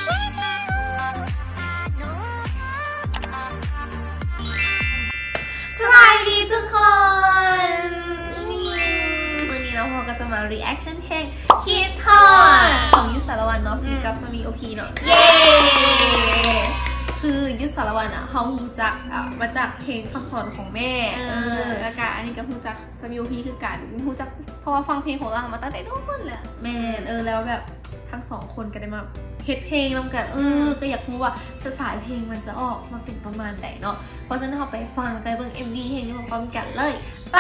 สบายดีทุกคนวันนี้เราพอก็จะมา reaction เพลงคิดฮอดของยุทธสารวัตรเนาะฟีกับสมีโอพีเนาะเย้คือยุทธสารวัตรอ่ะเขารู้จักมาจากเพลงคำสอนของแม่แล้วก็อันนี้ก็รู้จักสมีโอพีคือการรู้จักเพราะว่าฟังเพลงของเรามาตั้งแต่ต้นเลยแม่แล้วแบบทั้งสองคนก็ได้มาเฮ็ดเพลงร่วมกันก็อยากรู้ว่าสไตล์เพลงมันจะออกมาเป็นประมาณไหนเนาะเพราะฉะนั้นเราไปฟังกันเบิ่ง MV เพลงนี้พร้อมกันเลยไป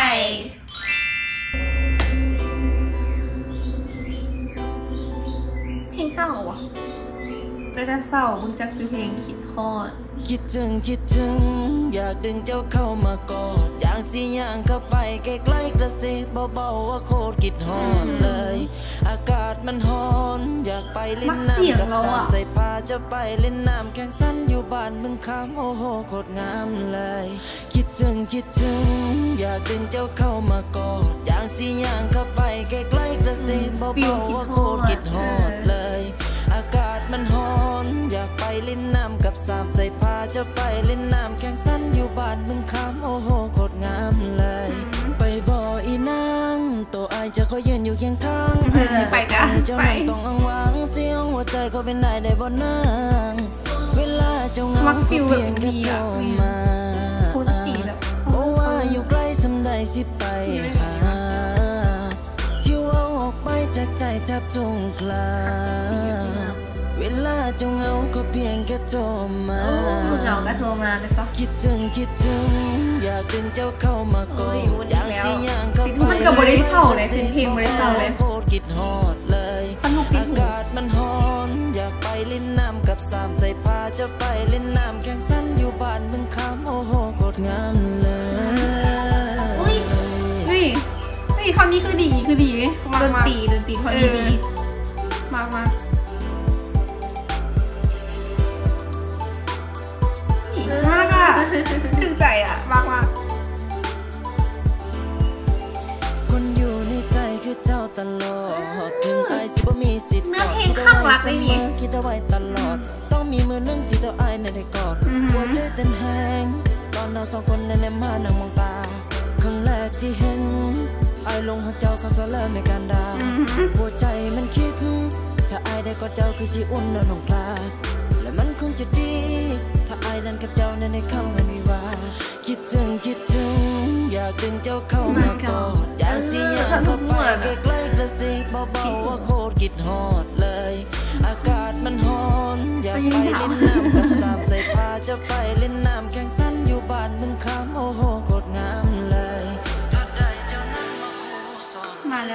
เพลงเศร้าอ่ะแต่ถ้าเศร้ามึงจักซื้อเพลงคิดฮอดคิดถึงอยากดึงเจ้าเข้ามากอดอย่างสิย่างเข้าไปใกล้ๆกระซิบเบาๆว่าโคตรคิดฮอดเลยอากาศมันร้อนอยากไปเล่นน้ำกับสาวใส่ผ้าจะไปเล่นน้ำแข่งสั้นอยู่บ้านมึงค้ำโอ้โหโคตรงามเลยคิดถึงอยากดึงเจ้าเข้ามากอดอย่างสิย่างเข้าไปใกล้ๆกระซิบเบาๆว่าโคตรคิดฮอดเลยอากาศมันร้อนอยากไปเล่นน้ำกับสามใส่ผ้าจะไปเล่นน้ำแข่งสั้นอยู่บ้านมึงค้ำโอ้โหโคตรงามเลยไปบ่อีนางตัวไอจะคอยยืนอยู่เคียงข้างไปจ้ะเจ้าหน้าต้องอ้างว้างเสียงหัวใจก็เป็นได้บ่นางเวลาเจ้าเงาก็เพียงแค่โทรมาโอ้ว่าอยู่ใกล้สำได้สิไปหาที่ว่าออกไปจากใจแทบจงกลาเวลาเจ้าเงาก็เพียงแค่โทรมาเงาก็โทรมานะจ๊ะคิดถึงอยากดึงเจ้าเข้ามากอดอยากสิย่างเข้าไปมันกับบริษัทเลยเพลงบริษัทเลยโคตรคิดฮอดเลยอากาศมันร้อนอยากไปเล่นน้ำกับสามใส่ผ้าจะไปเล่นน้ำแข่งสั้นอยู่บ้านมึงค้ำโอ้โหโคตรงามเลยนี่ท่อนนี้คือดีดนตรีท่อนนี้ดีมาน่ารักอ่ะถึงใจอ่ะมากคนอยู่ในใจคือเจ้าตลอดถึงไอสิบ่มีสิทธิ์เนื้อเพลงข้างรักได้มีคิดเอาไว้ตลอดต้องมีมือหนึ่งที่ตัวไอได้กอดหัวใจเต้นแห้งตอนเราสองคนแน่ๆมานั่งมองตาครั้งแรกที่เห็นไอลงหักเจ้าเขาซะแล้วไม่การด่าหัวใจมันคิดถ้าไอได้กอดเจ้าคือสิอุ่นแล้วลงกลาและมันคงจะดีถ้าไอนั้นกับเจ้านั้นได้เข้ากันวิวาคิดถึงอยากดึงเจ้าเข้ามากอดอยากสิย่างเข้าไปใกล้ๆกระซิบเบาๆว่าโคตรคิดฮอดเลยอากาศมันร้อนอยากไปเล่นน้ำกับสามใส่ผ้าจะไปเล่นน้ำแข่งสั้นอยู่บ้านมึงค้ำโอ้โหโคตรงามเลยมาแล้ว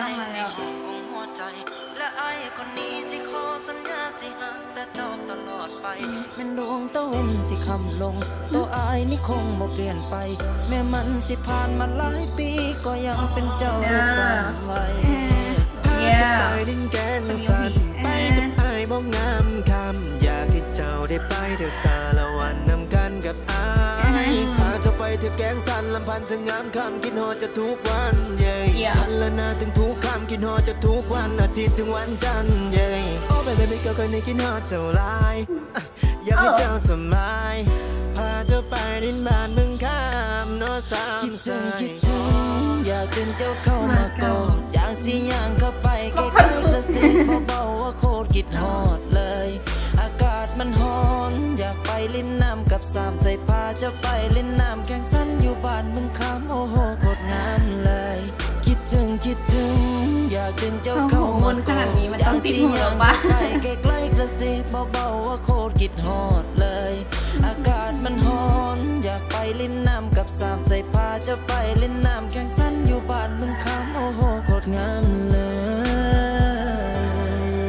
และไอ้คนนี้สิขอสัญญาสิหักแต่เจ้าตลอดไปแม่นดวงตะเวนสิคำลงตัวไอ้นี่คงบ่เปลี่ยนไปแม้มันสิผ่านมาหลายปีก็ยังเป็นเจ้าที่สั่งไว้จะไปดินแกนสัตว์ไปกับไอ้บ่งามคำอยากให้เจ้าได้ไปเที่ยวสารวันนำกันกับไอ้พาเจ้าไปเที่ยวแกงสันลำพันธ์ถึงงามคำคิดฮอดจะทุกวันเย่พันละนาถึงทุกคำคิดฮอดจะทุกวันอาทิตย์ถึงวันจันทร์เย่โอ้แบบไม่ก็เคยในคิดฮอดเจ้าลายอยากให้เจ้าสมัยพาเจ้าไปดินบ้านมึงข้ามโนสามคิดถึงอยากดึงเจ้าเข้ามากอดอยากสิย่างเข้าไปใกล้ๆกระซิบเบาๆว่าโคตรคิดฮอดเลยอากาศมันร้อนอยากไปเล่นน้ำกับสามใส่ผ้าจะไปเล่นน้ำแข่งสั้นอยู่บ้านมึงค้ำโอ้โหโคตรงามเลยคิดถึงอยากดึงเจ้าเข้ามากอดอยากสิย่างเข้าไปใกล้ๆกระซิบเบาๆว่าโคตรคิดฮอดเลยอากาศมันร้อนอยากไปเล่นน้ำกับสามใส่ผ้าจะไปเล่นน้ำแข่งสั้นอยู่บ้านมึงค้ำโอ้โหโคตรงามเลย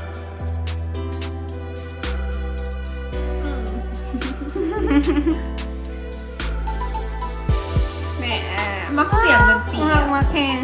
แหมมักเสียงดนตรีมาแข่ง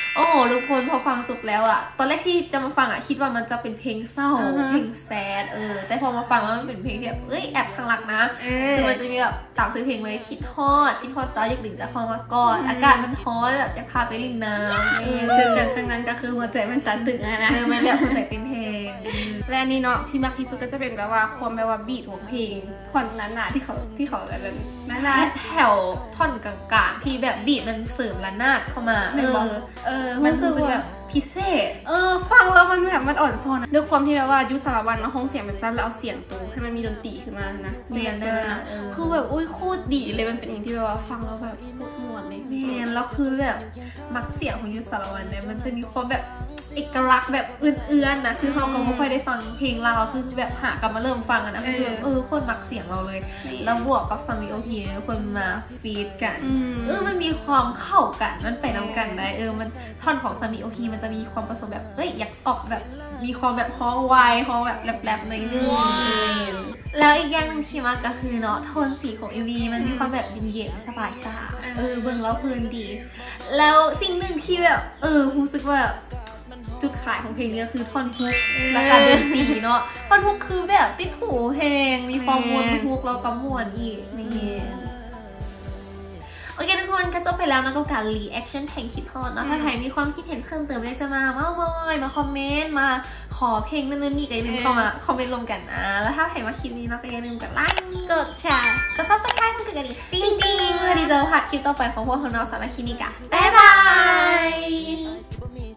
โอ้โหทุกคนพอฟังจบแล้วอะตอนแรกที่จะมาฟังอะคิดว่ามันจะเป็นเพลงเศร้าเพลงแซดแต่พอมาฟังแล้วมันเป็นเพลงที่แบบแอบข้างหลักนะคือมันจะมีแบบตามซื้อเพลงเลยคิดฮอดเจ้าอยากดื่มจะเข้ามาก่อนอากาศมันฮ้อนแบบจะพาไปลิงน้ำเจอกันครั้งนั้นก็คือหัวใจมันตันตึงนะมันแบบหัวใจเป็นเพลงและอันนี้เนาะที่มากที่สุดก็จะเป็นแบบว่าความแบบว่าบีทของเพลงท่อนนั้นๆที่เขาแบบนั้นแถวท่อนกลางๆที่แบบบีทมันเสริมระนาดเข้ามามันรู้สึกแบบพิเศษฟังแล้วมันแบบมันอ่อนซ้อนด้วยความที่แบบว่ายุสารวันเอาห้องเสียงมันสั้นแล้วเอาเสียงตูให้มันมีดนตรีขึ้นมานะเรียนได้คือแบบอุ้ยโคตรดีเลยมันเป็นอย่างที่แบบว่าฟังแล้วแบบโคตรม่วนเลยแม่แล้วคือแบบมักเสียงของยุสารวันเนี่ยมันจะมีความแบบเอกลักษณ์แบบเอื้อนๆนะคือเราก็ไม่ค่อยได้ฟังเพลงเราคือแบบหากลับมาเริ่มฟังนะคือคนมักเสียงเราเลยแล้วบวกกับซามิโอพีคนมาฟีดกันมันมีความเข้ากันมันไปนำกันได้มันท่อนของซามิโอพีมันจะมีความผสมแบบอยากออกแบบมีความแบบฮ้องไวฮ้องแบบแรปๆหน่อยนึงแล้วอีกอย่างนึงที่มาก็คือเนาะโทนสีของ MV มันมีความแบบเย็นๆสบายตาเบิ่งแล้วเพลินดีแล้วสิ่งหนึ่งที่แบบรู้สึกว่าจุดขายของเพลงนี้คือท่อนฮุกและการดนตรีเนาะท่อนฮุกคือแบบติดหูเพลงมีความม้วนฮุกแล้วก็ม้วนอีกนี่โอเคทุกคนก็จบไปแล้วนะกับการรีแอคชั่นเพลงคิดฮอดเนาะถ้าใครมีความคิดเห็นเพิ่มเติมได้จะมาคอมเมนต์มาขอเพลงนั่นนี่ก็อย่าลืมเข้ามาคอมเมนต์ลงกันนะแล้วถ้าใครมาคลิปนี้นะก็อย่าลืมกดไลค์กดแชร์กด Subscribe กดกระดิ่งติ๊งๆเพื่อที่จะพลาดคลิปต่อไปของพวกเราสารคลินิกะบ๊ายบาย